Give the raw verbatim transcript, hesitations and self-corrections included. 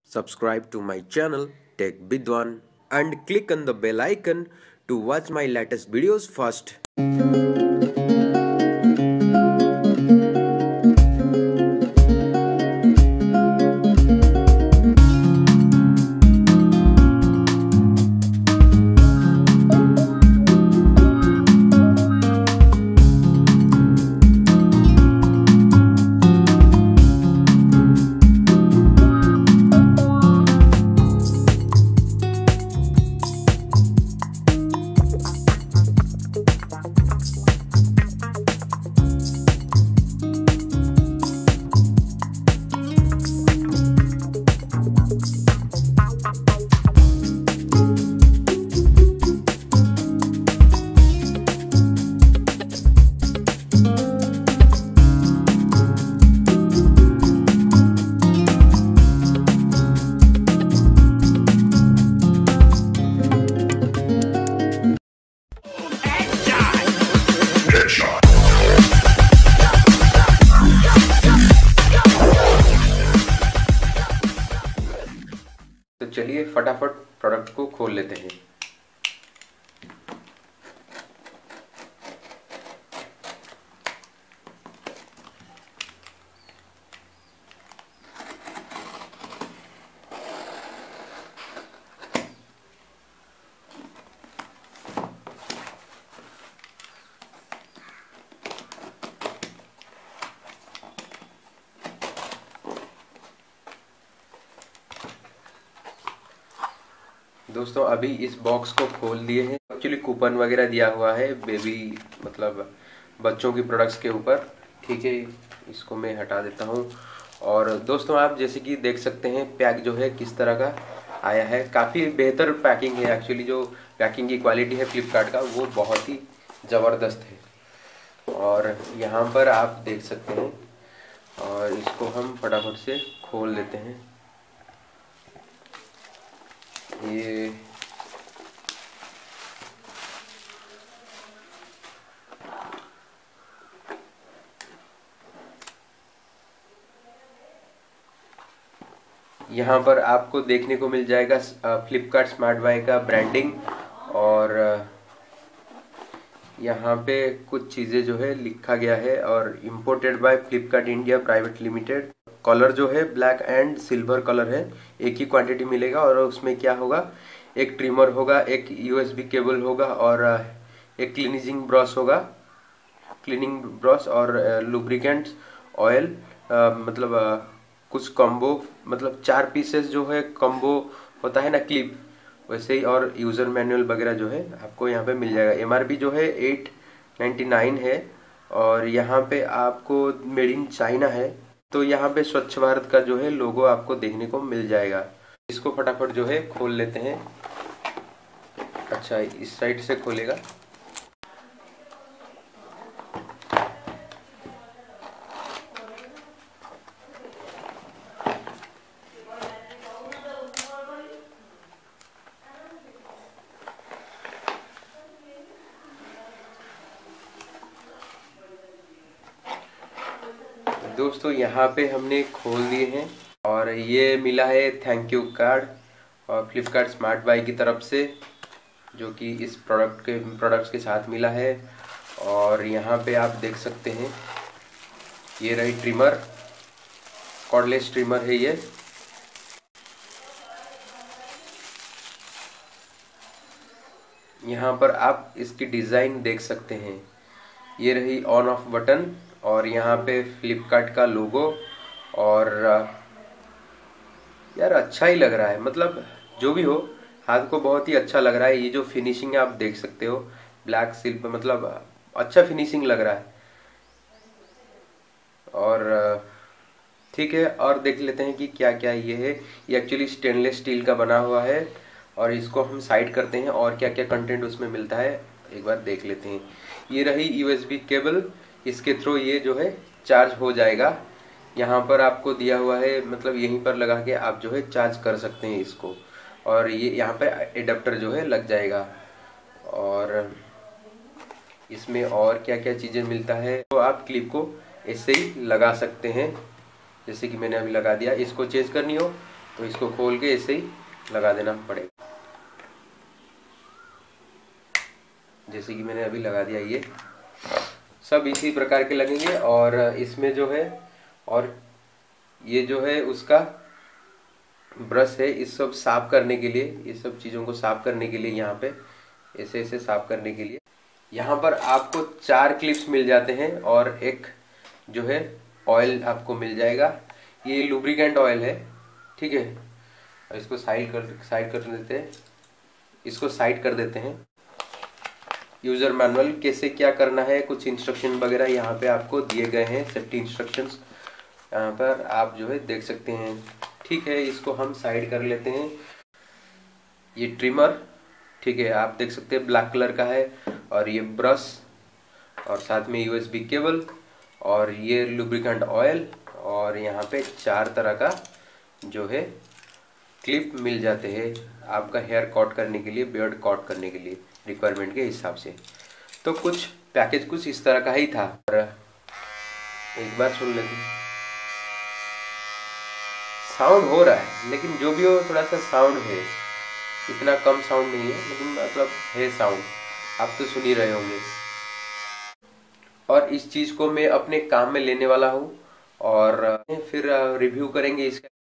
Subscribe to my channel Tech Bidwan and click on the bell icon to watch my latest videos first. तो चलिए फटाफट product को खोल लेते हैं। दोस्तों अभी इस बॉक्स को खोल दिए हैं। एक्चुअली कूपन वगैरह दिया हुआ है बेबी मतलब बच्चों की प्रोडक्ट्स के ऊपर। ठीक है, इसको मैं हटा देता हूँ। और दोस्तों आप जैसे कि देख सकते हैं पैक जो है किस तरह का आया है। काफ़ी बेहतर पैकिंग है। एक्चुअली जो पैकिंग की क्वालिटी है फ्लिपकार्ट का वो बहुत ही ज़बरदस्त है। और यहाँ पर आप देख सकते हैं। और इसको हम फटाफट से खोल लेते हैं। ये यहाँ पर आपको देखने को मिल जाएगा फ्लिपकार्ट स्मार्ट बाय का ब्रांडिंग। और यहाँ पे कुछ चीज़ें जो है लिखा गया है। और imported by Flipkart India private limited. Colour जो है ब्लैक एंड सिल्वर कलर है। एक ही क्वांटिटी मिलेगा। और उसमें क्या होगा, एक ट्रिमर होगा, एक यूएसबी केबल होगा और एक क्लीनिंग ब्रश होगा, क्लीनिंग ब्रश और लुब्रिकेंट्स ऑयल, मतलब आ, कुछ कॉम्बो, मतलब चार पीसेस जो है कॉम्बो होता है ना क्लिप, वैसे ही। और यूज़र मैनुअल वगैरह जो है आपको यहाँ पे मिल जाएगा। एमआरपी जो है एट नाइन्टी नाइन है। और यहाँ पे आपको मेड इन चाइना है। तो यहाँ पे स्वच्छ भारत का जो है लोगो आपको देखने को मिल जाएगा। इसको फटाफट जो है खोल लेते हैं। अच्छा, इस साइड से खोलेगा। दोस्तों यहाँ पे हमने खोल दिए हैं। और ये मिला है थैंक यू कार्ड और फ्लिपकार्ट स्मार्ट बाय की तरफ से, जो कि इस प्रोडक्ट के प्रोडक्ट्स के साथ मिला है। और यहाँ पे आप देख सकते हैं ये रही ट्रिमर, कॉर्डलेस ट्रिमर है ये। यहाँ पर आप इसकी डिज़ाइन देख सकते हैं। ये रही ऑन ऑफ बटन और यहाँ पे फ्लिपकार्ट का लोगो। और यार अच्छा ही लग रहा है, मतलब जो भी हो हाथ को बहुत ही अच्छा लग रहा है। ये जो फिनिशिंग है आप देख सकते हो, ब्लैक सिल्क, मतलब अच्छा फिनिशिंग लग रहा है। और ठीक है, और देख लेते हैं कि क्या क्या ये है। ये एक्चुअली स्टेनलेस स्टील का बना हुआ है। और इसको हम साइड करते हैं और क्या क्या कंटेंट उसमें मिलता है एक बार देख लेते हैं। ये रही यूएसबी केबल, इसके थ्रू ये जो है चार्ज हो जाएगा। यहाँ पर आपको दिया हुआ है, मतलब यहीं पर लगा के आप जो है चार्ज कर सकते हैं इसको। और ये यहाँ पे एडाप्टर जो है लग जाएगा। और इसमें और क्या क्या चीज़ें मिलता है, तो आप क्लिप को ऐसे ही लगा सकते हैं, जैसे कि मैंने अभी लगा दिया। इसको चेंज करनी हो तो इसको खोल के ऐसे ही लगा देना पड़ेगा, जैसे कि मैंने अभी लगा दिया। ये सब इसी प्रकार के लगेंगे। और इसमें जो है, और ये जो है उसका ब्रश है, इस सब साफ करने के लिए, ये सब चीज़ों को साफ करने के लिए, यहाँ पे ऐसे ऐसे साफ करने के लिए यहाँ पर आपको चार क्लिप्स मिल जाते हैं और एक जो है ऑयल आपको मिल जाएगा। ये लुब्रिकेंट ऑयल है, ठीक है। इसको साइड कर साइड कर देते हैं इसको साइड कर देते हैं। यूज़र मैनुअल कैसे क्या करना है, कुछ इंस्ट्रक्शन वगैरह यहाँ पे आपको दिए गए हैं, सेफ्टी इंस्ट्रक्शंस यहाँ पर आप जो है देख सकते हैं, ठीक है। इसको हम साइड कर लेते हैं। ये ट्रिमर, ठीक है, आप देख सकते हैं ब्लैक कलर का है। और ये ब्रश और साथ में यूएसबी केबल और ये लुब्रिकेंट ऑयल और यहाँ पे चार तरह का जो है क्लिप मिल जाते हैं आपका हेयर कट करने के लिए, बियर्ड कट करने के लिए रिक्वायरमेंट के हिसाब से। तो कुछ पैकेज कुछ इस तरह का ही था। और एक बार सुन लेते हैं, साउंड हो रहा है लेकिन जो भी हो थोड़ा सा साउंड है, इतना कम साउंड नहीं है लेकिन मतलब है साउंड, आप तो सुन ही रहे होंगे। और इस चीज़ को मैं अपने काम में लेने वाला हूँ और फिर रिव्यू करेंगे इसका।